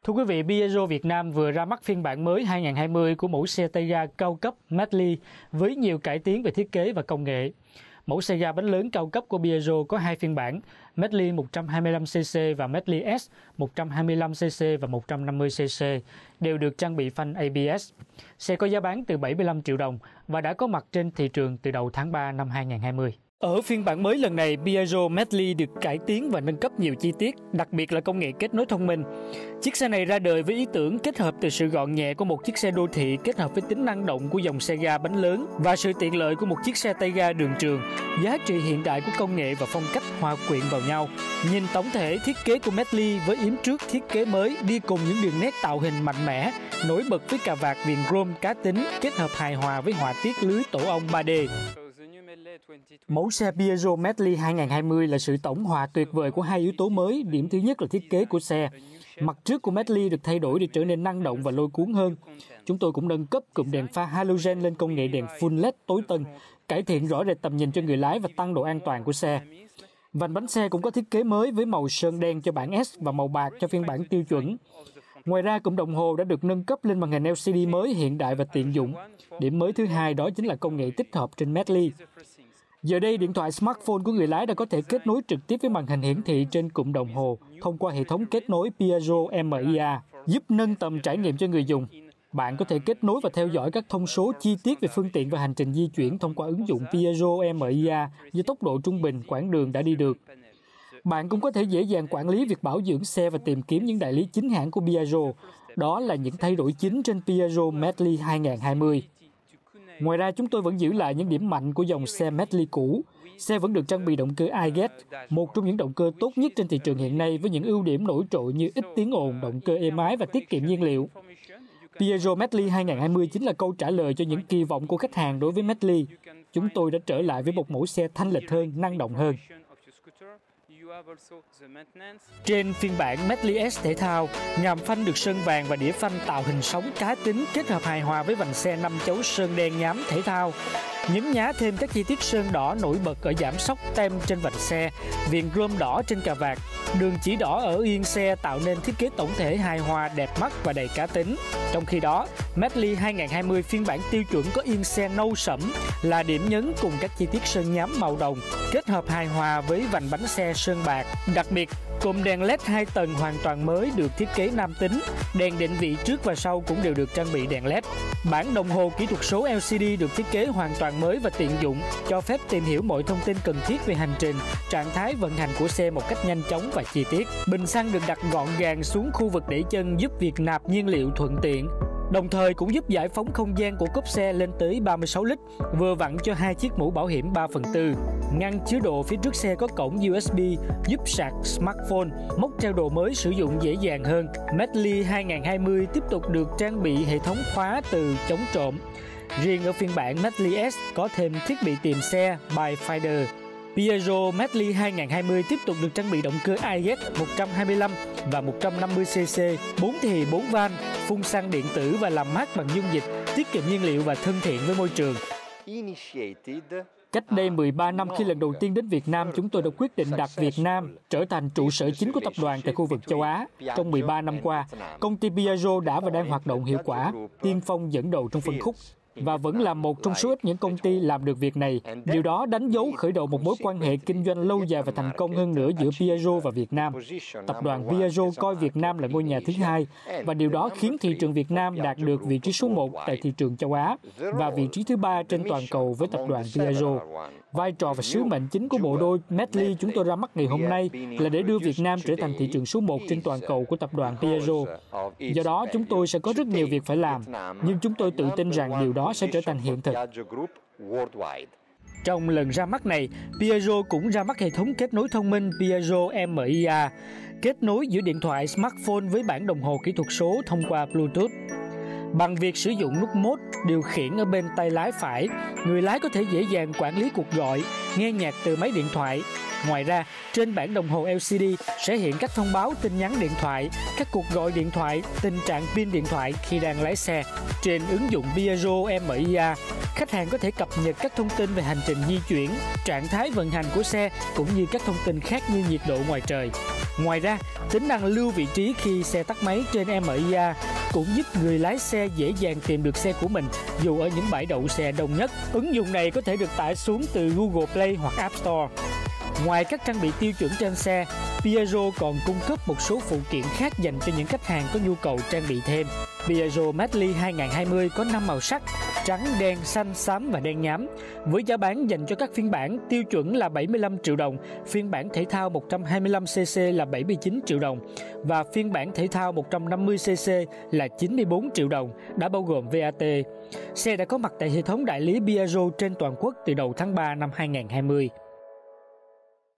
Thưa quý vị, Piaggio Việt Nam vừa ra mắt phiên bản mới 2020 của mẫu xe tay ga cao cấp Medley với nhiều cải tiến về thiết kế và công nghệ. Mẫu xe ga bánh lớn cao cấp của Piaggio có hai phiên bản, Medley 125cc và Medley S 125cc và 150cc, đều được trang bị phanh ABS. Xe có giá bán từ 75 triệu đồng và đã có mặt trên thị trường từ đầu tháng 3 năm 2020. Ở phiên bản mới lần này, Piaggio Medley được cải tiến và nâng cấp nhiều chi tiết, đặc biệt là công nghệ kết nối thông minh. Chiếc xe này ra đời với ý tưởng kết hợp từ sự gọn nhẹ của một chiếc xe đô thị kết hợp với tính năng động của dòng xe ga bánh lớn và sự tiện lợi của một chiếc xe tay ga đường trường. Giá trị hiện đại của công nghệ và phong cách hòa quyện vào nhau. Nhìn tổng thể, thiết kế của Medley với yếm trước thiết kế mới đi cùng những đường nét tạo hình mạnh mẽ, nổi bật với cà vạt viền chrome cá tính kết hợp hài hòa với họa tiết lưới tổ ong 3D. Mẫu xe Piaggio Medley 2020 là sự tổng hòa tuyệt vời của hai yếu tố mới. Điểm thứ nhất là thiết kế của xe. Mặt trước của Medley được thay đổi để trở nên năng động và lôi cuốn hơn. Chúng tôi cũng nâng cấp cụm đèn pha halogen lên công nghệ đèn full LED tối tân, cải thiện rõ rệt tầm nhìn cho người lái và tăng độ an toàn của xe. Vành bánh xe cũng có thiết kế mới với màu sơn đen cho bản S và màu bạc cho phiên bản tiêu chuẩn. Ngoài ra, cụm đồng hồ đã được nâng cấp lên màn hình LCD mới hiện đại và tiện dụng. Điểm mới thứ hai đó chính là công nghệ tích hợp trên Medley. Giờ đây, điện thoại smartphone của người lái đã có thể kết nối trực tiếp với màn hình hiển thị trên cụm đồng hồ thông qua hệ thống kết nối Piaggio MIA, giúp nâng tầm trải nghiệm cho người dùng. Bạn có thể kết nối và theo dõi các thông số chi tiết về phương tiện và hành trình di chuyển thông qua ứng dụng Piaggio MIA với tốc độ trung bình quãng đường đã đi được. Bạn cũng có thể dễ dàng quản lý việc bảo dưỡng xe và tìm kiếm những đại lý chính hãng của Piaggio. Đó là những thay đổi chính trên Piaggio Medley 2020. Ngoài ra, chúng tôi vẫn giữ lại những điểm mạnh của dòng xe Medley cũ. Xe vẫn được trang bị động cơ iGET, một trong những động cơ tốt nhất trên thị trường hiện nay với những ưu điểm nổi trội như ít tiếng ồn, động cơ êm ái và tiết kiệm nhiên liệu. Piaggio Medley 2020 chính là câu trả lời cho những kỳ vọng của khách hàng đối với Medley. Chúng tôi đã trở lại với một mẫu xe thanh lịch hơn, năng động hơn. Trên phiên bản Medley S thể thao, nhàm phanh được sơn vàng và đĩa phanh tạo hình sóng cá tính kết hợp hài hòa với vành xe 5 chấu sơn đen nhám thể thao. Nhấn nhá thêm các chi tiết sơn đỏ nổi bật ở giảm sóc tem trên vành xe, viền chrome đỏ trên cà vạt, đường chỉ đỏ ở yên xe tạo nên thiết kế tổng thể hài hòa, đẹp mắt và đầy cá tính. Trong khi đó, Medley 2020 phiên bản tiêu chuẩn có yên xe nâu sẫm là điểm nhấn cùng các chi tiết sơn nhám màu đồng, kết hợp hài hòa với vành bánh xe sơn bạc. Đặc biệt, cụm đèn LED 2 tầng hoàn toàn mới được thiết kế nam tính, đèn định vị trước và sau cũng đều được trang bị đèn LED. Bản đồng hồ kỹ thuật số LCD được thiết kế hoàn toàn mới và tiện dụng, cho phép tìm hiểu mọi thông tin cần thiết về hành trình, trạng thái vận hành của xe một cách nhanh chóng và chi tiết. Bình xăng được đặt gọn gàng xuống khu vực để chân giúp việc nạp nhiên liệu thuận tiện. Đồng thời cũng giúp giải phóng không gian của cốp xe lên tới 36 lít, vừa vặn cho hai chiếc mũ bảo hiểm 3/4. Ngăn chứa đồ phía trước xe có cổng USB giúp sạc smartphone, móc treo đồ mới sử dụng dễ dàng hơn. Medley 2020 tiếp tục được trang bị hệ thống khóa từ chống trộm. Riêng ở phiên bản Medley S có thêm thiết bị tìm xe by Finder. Piaggio Medley 2020 tiếp tục được trang bị động cơ iGET 125 và 150cc, 4 thì 4 van, phun xăng điện tử và làm mát bằng dung dịch, tiết kiệm nhiên liệu và thân thiện với môi trường. Cách đây 13 năm khi lần đầu tiên đến Việt Nam, chúng tôi đã quyết định đặt Việt Nam trở thành trụ sở chính của tập đoàn tại khu vực châu Á. Trong 13 năm qua, công ty Piaggio đã và đang hoạt động hiệu quả, tiên phong dẫn đầu trong phân khúc, và vẫn là một trong số ít những công ty làm được việc này. Điều đó đánh dấu khởi đầu một mối quan hệ kinh doanh lâu dài và thành công hơn nữa giữa Piaggio và Việt Nam. Tập đoàn Piaggio coi Việt Nam là ngôi nhà thứ hai, và điều đó khiến thị trường Việt Nam đạt được vị trí số 1 tại thị trường châu Á và vị trí thứ 3 trên toàn cầu với tập đoàn Piaggio. Vai trò và sứ mệnh chính của bộ đôi Medley chúng tôi ra mắt ngày hôm nay là để đưa Việt Nam trở thành thị trường số 1 trên toàn cầu của tập đoàn Piaggio. Do đó, chúng tôi sẽ có rất nhiều việc phải làm, nhưng chúng tôi tự tin rằng điều đó sẽ trở thành hiện thực. Trong lần ra mắt này, Piaggio cũng ra mắt hệ thống kết nối thông minh Piaggio MIA, kết nối giữa điện thoại smartphone với bản đồng hồ kỹ thuật số thông qua Bluetooth. Bằng việc sử dụng nút mode điều khiển ở bên tay lái phải, người lái có thể dễ dàng quản lý cuộc gọi, nghe nhạc từ máy điện thoại. Ngoài ra, trên bản đồng hồ LCD sẽ hiện các thông báo tin nhắn điện thoại, các cuộc gọi điện thoại, tình trạng pin điện thoại khi đang lái xe. Trên ứng dụng Piaggio MIA, khách hàng có thể cập nhật các thông tin về hành trình di chuyển, trạng thái vận hành của xe cũng như các thông tin khác như nhiệt độ ngoài trời. Ngoài ra, tính năng lưu vị trí khi xe tắt máy trên MIA cũng giúp người lái xe dễ dàng tìm được xe của mình dù ở những bãi đậu xe đông nhất. Ứng dụng này có thể được tải xuống từ Google Play hoặc App Store. Ngoài các trang bị tiêu chuẩn trên xe, Piaggio còn cung cấp một số phụ kiện khác dành cho những khách hàng có nhu cầu trang bị thêm. Piaggio Medley 2020 có 5 màu sắc: trắng, đen, xanh, xám và đen nhám. Với giá bán dành cho các phiên bản tiêu chuẩn là 75 triệu đồng, phiên bản thể thao 125cc là 79 triệu đồng và phiên bản thể thao 150cc là 94 triệu đồng, đã bao gồm VAT. Xe đã có mặt tại hệ thống đại lý Piaggio trên toàn quốc từ đầu tháng 3 năm 2020.